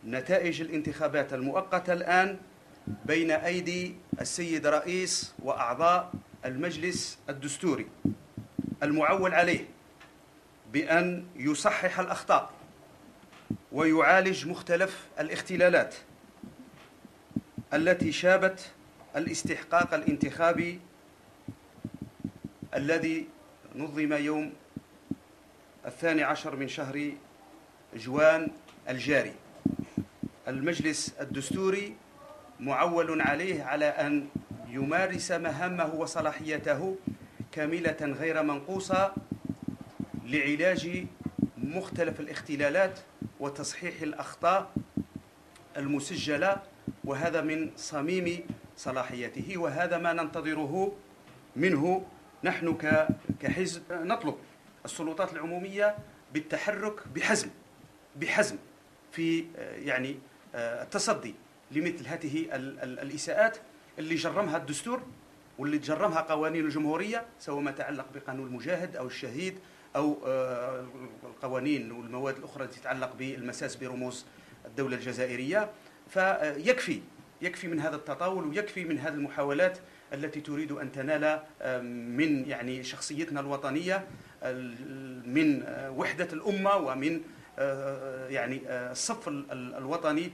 نتائج الانتخابات المؤقتة الآن بين أيدي السيد رئيس وأعضاء المجلس الدستوري المعول عليه بأن يصحح الأخطاء ويعالج مختلف الاختلالات التي شابت الاستحقاق الانتخابي الذي نظم يوم 12 من شهر جوان الجاري. المجلس الدستوري معول عليه على أن يمارس مهامه وصلاحيته كاملة غير منقوصة لعلاج مختلف الاختلالات وتصحيح الأخطاء المسجلة، وهذا من صميم صلاحيته، وهذا ما ننتظره منه. نحن كحزب نطلب السلطات العمومية بالتحرك بحزم في التصدي لمثل هذه الإساءات اللي جرمها الدستور واللي تجرمها قوانين الجمهورية، سواء ما يتعلق بقانون المجاهد أو الشهيد أو القوانين والمواد الأخرى التي تتعلق بالمساس برموز الدولة الجزائرية. يكفي من هذا التطاول، ويكفي من هذه المحاولات التي تريد أن تنال من شخصيتنا الوطنية، من وحدة الأمة، ومن الصف الوطني.